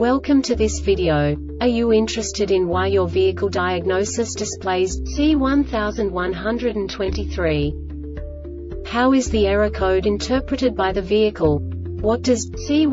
Welcome to this video. Are you interested in why your vehicle diagnosis displays C1123? How is the error code interpreted by the vehicle? What does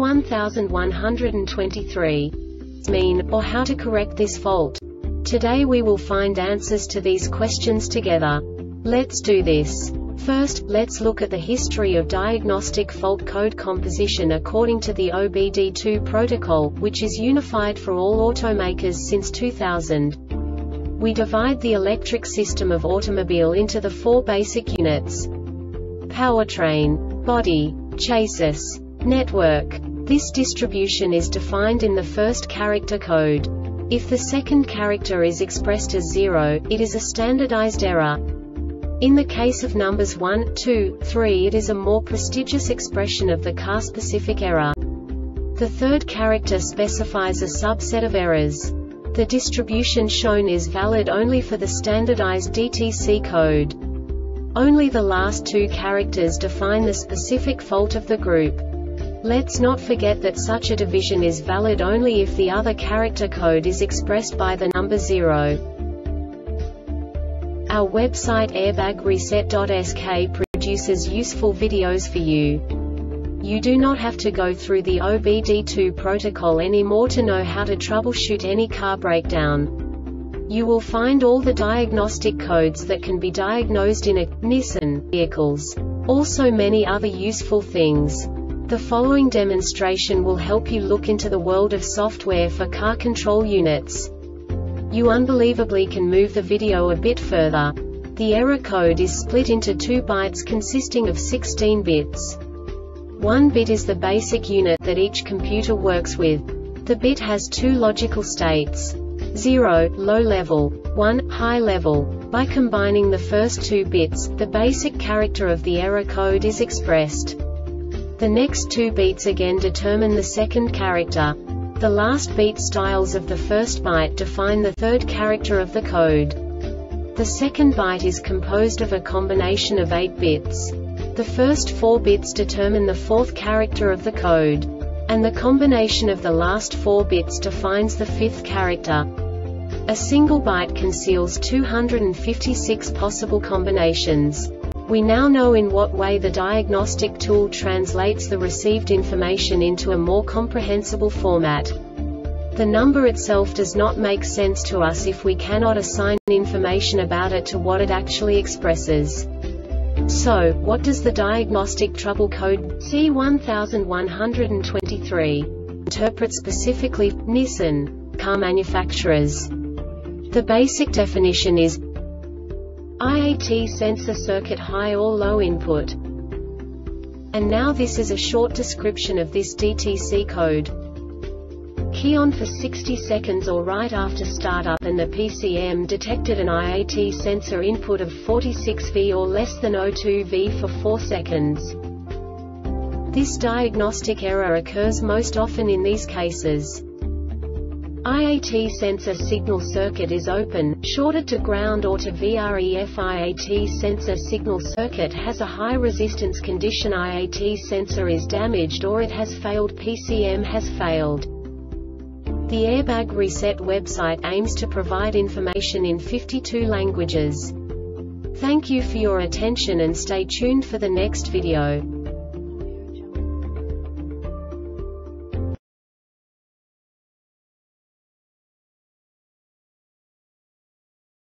C1123 mean, or how to correct this fault? Today we will find answers to these questions together. Let's do this. First, let's look at the history of diagnostic fault code composition according to the OBD2 protocol, which is unified for all automakers since 2000. We divide the electric system of automobile into the four basic units: powertrain, body, chassis, network. This distribution is defined in the first character code. If the second character is expressed as 0, it is a standardized error. In the case of numbers 1, 2, 3, it is a more prestigious expression of the car-specific error. The third character specifies a subset of errors. The distribution shown is valid only for the standardized DTC code. Only the last two characters define the specific fault of the group. Let's not forget that such a division is valid only if the other character code is expressed by the number 0. Our website airbagreset.sk produces useful videos for you. You do not have to go through the OBD2 protocol anymore to know how to troubleshoot any car breakdown. You will find all the diagnostic codes that can be diagnosed in a Nissan vehicles. Also many other useful things. The following demonstration will help you look into the world of software for car control units. You unbelievably can move the video a bit further. The error code is split into 2 bytes consisting of 16 bits. 1 bit is the basic unit that each computer works with. The bit has 2 logical states: 0, low level, 1, high level. By combining the first 2 bits, the basic character of the error code is expressed. The next 2 beats again determine the second character. The last beat styles of the first byte define the third character of the code. The second byte is composed of a combination of 8 bits. The first 4 bits determine the fourth character of the code. And the combination of the last 4 bits defines the fifth character. A single byte conceals 256 possible combinations. We now know in what way the diagnostic tool translates the received information into a more comprehensible format. The number itself does not make sense to us if we cannot assign information about it to what it actually expresses. So, what does the diagnostic trouble code C1123 interpret specifically for Nissan car manufacturers? The basic definition is IAT sensor circuit high or low input. And now this is a short description of this DTC code. Key on for 60 seconds or right after startup and the PCM detected an IAT sensor input of 46 V or less than 02 V for 4 seconds. This diagnostic error occurs most often in these cases: IAT sensor signal circuit is open, shorted to ground or to VREF. IAT sensor signal circuit has a high resistance condition. IAT sensor is damaged or it has failed. PCM has failed. The Airbag Reset website aims to provide information in 52 languages. Thank you for your attention and stay tuned for the next video.